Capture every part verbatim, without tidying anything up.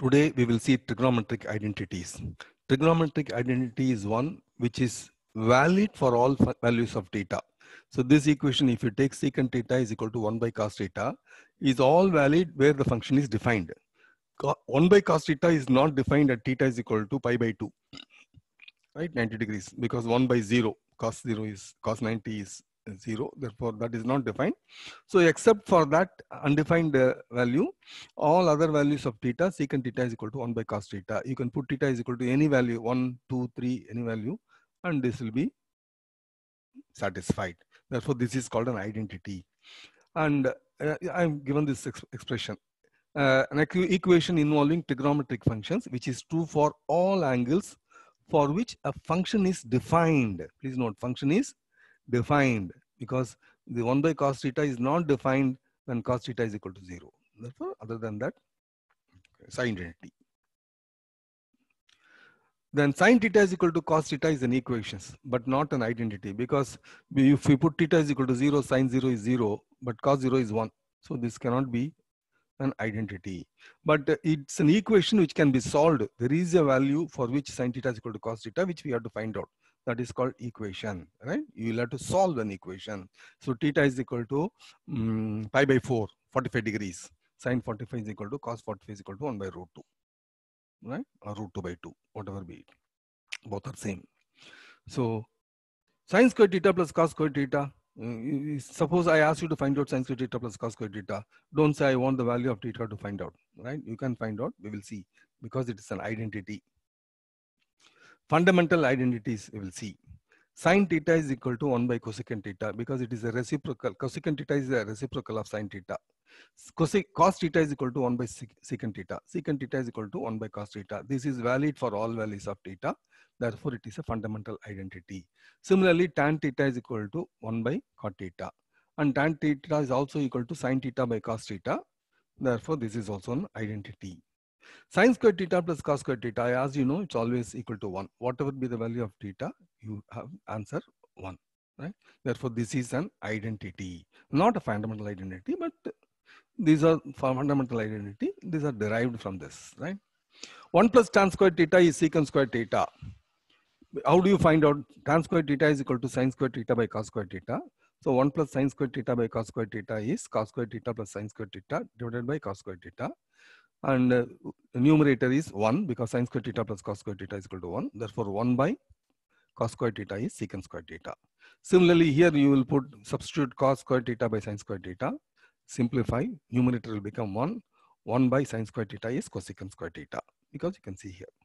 Today we will see trigonometric identities. Trigonometric identity is one which is valid for all values of theta. So this equation, if you take secant theta is equal to one by cos theta, is all valid where the function is defined. one by cos theta is not defined at theta is equal to pi by two, right? ninety degrees, because one by zero, cos zero is, cos ninety is zero, therefore that is not defined. So except for that undefined uh, value, all other values of theta, secant theta is equal to one by cos theta. You can put theta is equal to any value, one, two, three, any value, and this will be satisfied. Therefore this is called an identity. And uh, I'm given this ex expression. Uh, an equation involving trigonometric functions, which is true for all angles for which a function is defined. Please note, function is defined, because the one by cos theta is not defined when cos theta is equal to zero. Therefore, other than that, sine identity. Then sine theta is equal to cos theta is an equation, but not an identity, because if we put theta is equal to zero, sine zero is zero, but cos zero is one. So this cannot be an identity, but uh, it's an equation which can be solved. There is a value for which sine theta is equal to cos theta, which we have to find out. That is called equation, right? You will have to solve an equation. So theta is equal to um, pi by four, forty-five degrees. Sine forty-five is equal to cos forty-five is equal to one by root two, right? Or root two by two, whatever be it. Both are same. So sine square theta plus cos square theta. Uh, suppose I ask you to find out sine square theta plus cos square theta. Don't say I want the value of theta to find out, right? You can find out, we will see, because it is an identity. Fundamental identities we will see. Sine theta is equal to one by cosecant theta, because it is a reciprocal. Cosecant theta is a reciprocal of sine theta. Cos, cos theta is equal to one by secant theta. Secant theta is equal to one by cos theta. This is valid for all values of theta. Therefore, it is a fundamental identity. Similarly, tan theta is equal to one by cot theta. And tan theta is also equal to sine theta by cos theta. Therefore, this is also an identity. Sine square theta plus cos square theta, as you know, it's always equal to one. Whatever be the value of theta, you have answer one, right? Therefore, this is an identity. Not a fundamental identity, but these are fundamental identity. These are derived from this, right? one plus tan square theta is secant square theta. How do you find out? Tan square theta is equal to sine square theta by cos square theta. So one plus sine square theta by cos square theta is cos square theta plus sine square theta divided by cos square theta. And uh, the numerator is one, because sine square theta plus cos square theta is equal to one. Therefore, one by cos square theta is secant square theta. Similarly, here you will put substitute cos square theta by sine square theta. Simplify, numerator will become one. one by sine square theta is cosecant square theta, because you can see here.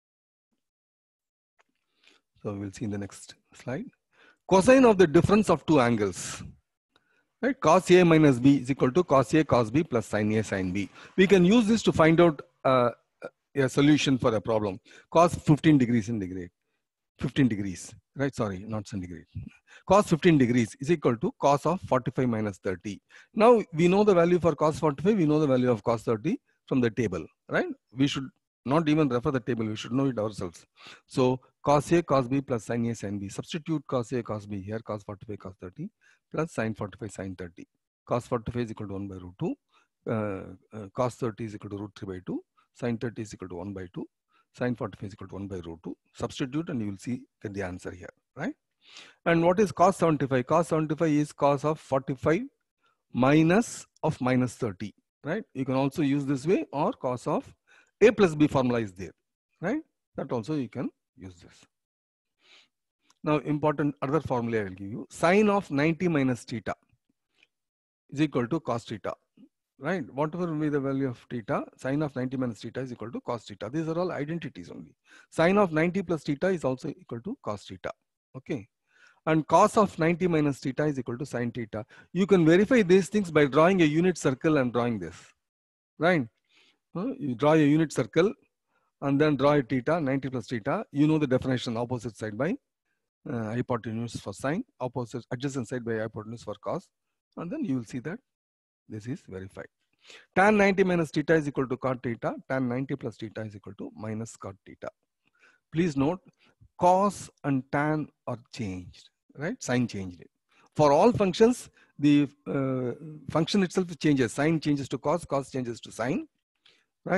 So we will see in the next slide. Cosine of the difference of two angles. Right? Cos A minus B is equal to cos A cos B plus sin A sin B. We can use this to find out uh, a solution for a problem. Cos fifteen degrees centigrade. fifteen degrees, right? Sorry, not centigrade. Cos fifteen degrees is equal to cos of forty-five minus thirty. Now we know the value for cos forty-five, we know the value of cos thirty from the table, right? We should not even refer the table, we should know it ourselves. So cos A cos B plus sin A sin B. Substitute cos A cos B here, cos forty-five cos thirty plus sin forty-five sin thirty. Cos forty-five is equal to one by root two. Uh, uh, cos thirty is equal to root three by two. Sin thirty is equal to one by two. Sin forty-five is equal to one by root two. Substitute and you will see get the answer here, right? And what is cos seventy-five? Cos seventy-five is cos of forty-five minus of minus thirty, right? You can also use this way, or cos of A plus B formula is there, right? That also you can use this. Now, important other formula I will give you. Sine of ninety minus theta is equal to cos theta, right? Whatever will be the value of theta, sine of ninety minus theta is equal to cos theta. These are all identities only. Sine of ninety plus theta is also equal to cos theta, okay? And cos of ninety minus theta is equal to sin theta. You can verify these things by drawing a unit circle and drawing this, right? You draw a unit circle and then draw a theta, ninety plus theta. You know the definition, opposite side by uh, hypotenuse for sine, opposite adjacent side by hypotenuse for cos. And then you will see that this is verified. Tan ninety minus theta is equal to cot theta. Tan ninety plus theta is equal to minus cot theta. Please note, cos and tan are changed, right? Sine changed it. For all functions, the uh, function itself changes. Sine changes to cos, cos changes to sine, right?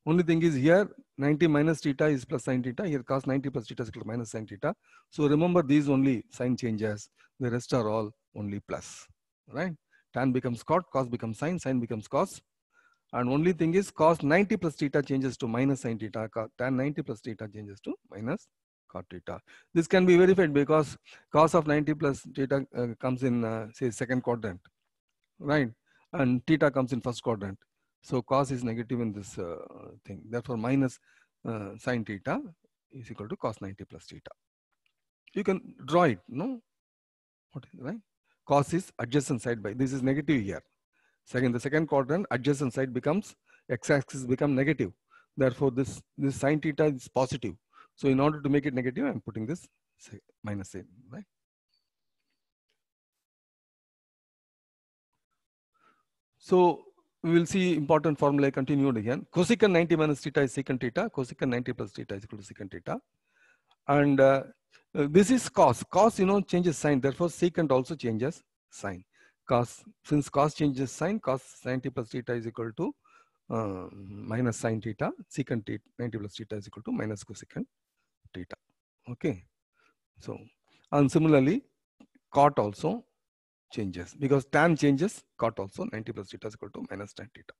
Only thing is here ninety minus theta is plus sin theta. Here cos ninety plus theta is equal to minus sin theta. So remember these only sign changes. The rest are all only plus, right? Tan becomes cot, cos becomes sin, sin becomes cos. And only thing is cos ninety plus theta changes to minus sin theta. Tan ninety plus theta changes to minus cot theta. This can be verified because cos of ninety plus theta uh, comes in uh, say second quadrant, right? And theta comes in first quadrant. So cos is negative in this uh, thing. Therefore, minus uh, sin theta is equal to cos ninety plus theta. You can draw it, no? What is right? Cos is adjacent side by this is negative here. Second, the second quadrant adjacent side becomes x-axis become negative. Therefore, this this sin theta is positive. So in order to make it negative, I'm putting this minus sign, right? So we will see important formula continued again. Cosecant ninety minus theta is secant theta. Cosecant ninety plus theta is equal to secant theta. And uh, uh, this is cos. Cos, you know, changes sign. Therefore, secant also changes sign. Cos, since cos changes sign, cos ninety plus theta is equal to uh, minus sin theta. Secant theta, ninety plus theta is equal to minus cosecant theta. Okay. So, and similarly, cot also changes because tan changes, cot also ninety plus theta is equal to minus tan theta.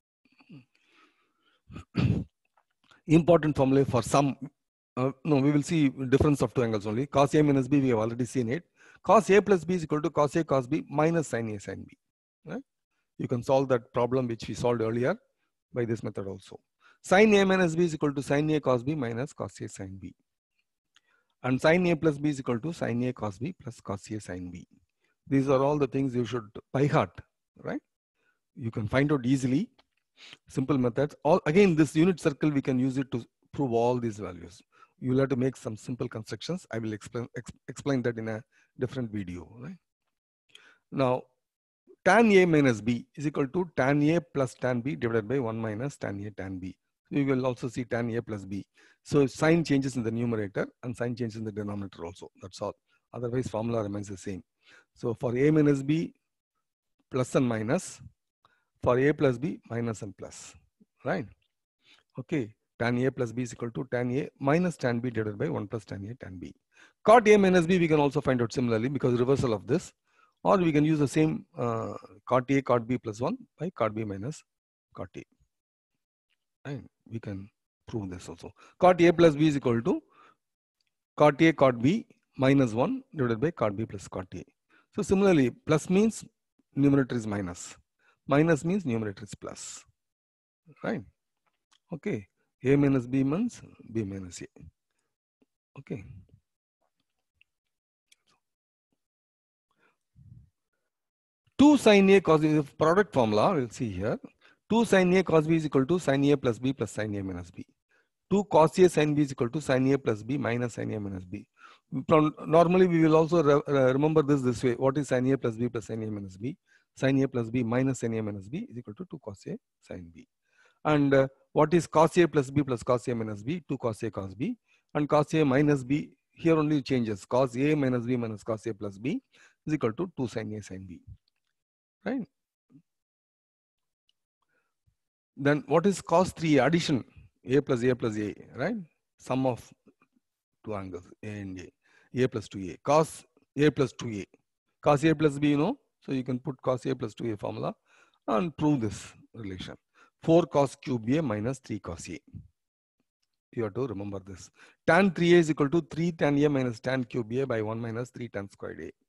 Important formula for some, uh, no, we will see difference of two angles only. Cos A minus B, we have already seen it. Cos A plus B is equal to cos A cos B minus sin A sin B. Right? You can solve that problem which we solved earlier by this method also. Sin A minus B is equal to sin A cos B minus cos A sin B. And sin A plus B is equal to sin A cos B plus cos A sin B. These are all the things you should by heart, right? You can find out easily. Simple methods. All again, this unit circle we can use it to prove all these values. You will have to make some simple constructions. I will explain ex, explain that in a different video. Right? Now, tan A minus B is equal to tan A plus tan B divided by one minus tan A tan B. We will also see tan A plus B. So sign changes in the numerator and sign changes in the denominator also. That's all. Otherwise, formula remains the same. So for A minus B, plus and minus. For A plus B, minus and plus, right? Okay, tan A plus B is equal to tan A minus tan B divided by one plus tan A tan B. Cot A minus B we can also find out similarly because reversal of this, or we can use the same uh, cot A cot B plus one by cot B minus cot A. Right? We can prove this also. Cot A plus B is equal to cot A cot B minus one divided by cot B plus cot A. So similarly, plus means numerator is minus. Minus means numerator is plus, right? Okay, A minus B means B minus A. Okay. two sin A cos B, product formula, we'll see here. two sin A cos B is equal to sin A plus B plus sin A minus B. two cos A sin B is equal to sin A plus B minus sin A minus B. Normally, we will also re remember this this way. What is sin A plus B plus sin A minus B? Sin A plus B minus sin A minus B is equal to two cos A sin B. And uh, what is cos A plus B plus cos A minus B? two cos A cos B. And cos A minus B, here only changes. Cos A minus B minus cos A plus B is equal to two sin A sin B. Right? Then what is cos three A? Addition. A plus A plus A, right? Sum of two angles, A and A. A plus two A. Cos A plus two A. Cos A plus B, you know. So you can put cos A plus two A formula and prove this relation. four cos cube A minus three cos A. You have to remember this. Tan three A is equal to three tan A minus tan cube A by one minus three tan squared A.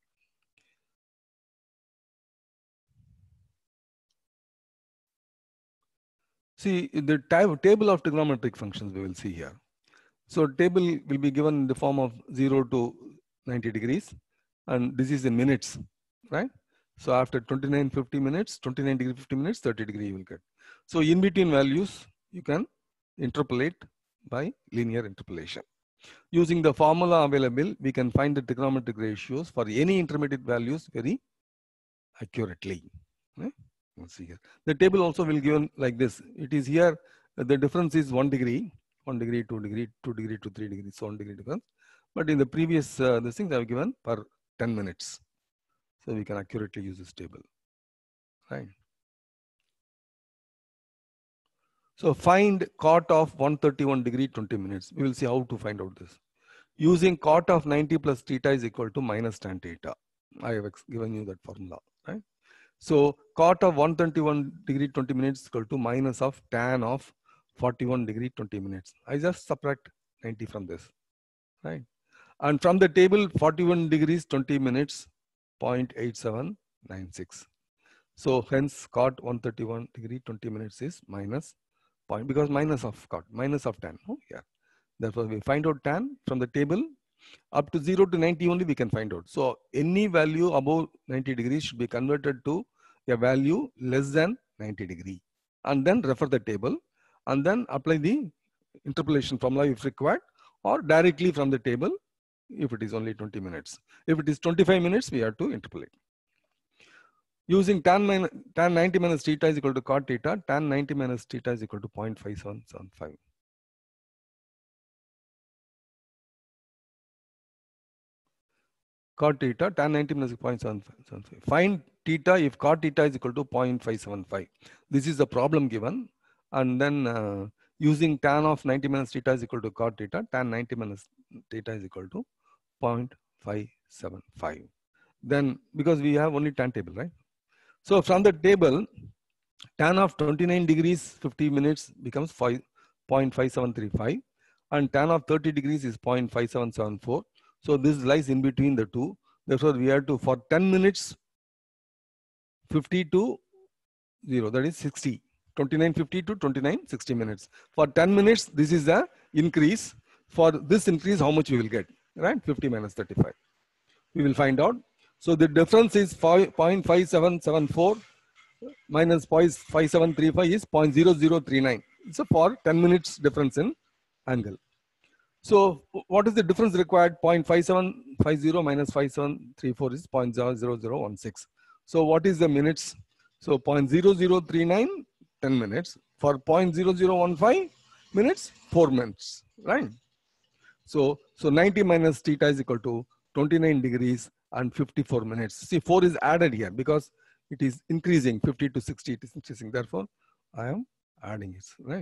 See, the table of trigonometric functions we will see here. So table will be given in the form of zero to ninety degrees. And this is in minutes, right? So after twenty-nine, fifty minutes, twenty-nine degree, fifty minutes, thirty degree you will get. So in between values, you can interpolate by linear interpolation. Using the formula available, we can find the trigonometric ratios for any intermediate values very accurately. Right? Let's see here. The table also will given like this. It is here, the difference is one degree, one degree, two degree, two degree to three degrees, so one degree difference. But in the previous, uh, this things I have given per ten minutes. So we can accurately use this table, right? So find cot of one thirty-one degree, twenty minutes. We will see how to find out this. Using cot of ninety plus theta is equal to minus tan theta. I have given you that formula, right? So cot of one thirty-one degree, twenty minutes is equal to minus of tan of forty-one degree, twenty minutes. I just subtract ninety from this, right? And from the table, forty-one degrees, twenty minutes, zero point eight seven nine six. So hence cot one thirty-one degree, twenty minutes is minus point, because minus of cot, minus of tan. Oh, yeah. Therefore, we find out tan from the table. Up to zero to ninety only we can find out. So any value above ninety degrees should be converted to a value less than ninety degree. And then refer the table and then apply the interpolation formula if required, or directly from the table if it is only twenty minutes. If it is twenty-five minutes, we have to interpolate. Using tan, minus, tan ninety minus theta is equal to cot theta, tan ninety minus theta is equal to zero point five seven seven five. Cot theta, tan ninety minus zero point seven five. Find theta if cot theta is equal to zero point five seven five. This is the problem given. And then uh, using tan of ninety minus theta is equal to cot theta, tan ninety minus theta is equal to zero point five seven five. Then, because we have only tan table, right? So from the table, tan of twenty-nine degrees, fifty minutes becomes zero point five seven three five. And tan of thirty degrees is zero point five seven seven four. So this lies in between the two. Therefore, we have to, for ten minutes, fifty to zero, that is sixty. twenty-nine fifty to twenty-nine sixty minutes. For ten minutes, this is the increase. For this increase, how much we will get, right? fifty minus thirty-five. We will find out. So the difference is zero point five seven seven four minus zero point five seven three five is zero point zero zero three nine. So for ten minutes difference in angle. So what is the difference required? zero point five seven five zero minus five seven three four is zero point zero zero zero one six. So what is the minutes? So zero point zero zero three nine, ten minutes. For zero point zero zero one five minutes, four minutes, right? So, so ninety minus theta is equal to twenty-nine degrees and fifty-four minutes. See, four is added here because it is increasing, fifty to sixty, it is increasing. Therefore, I am adding it, right?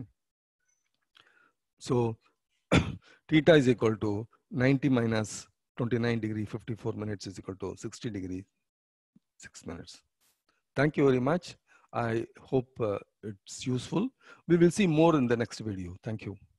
So, theta is equal to ninety minus twenty-nine degree, fifty-four minutes is equal to sixty degree, six minutes. Thank you very much. I hope uh, it's useful. We will see more in the next video. Thank you.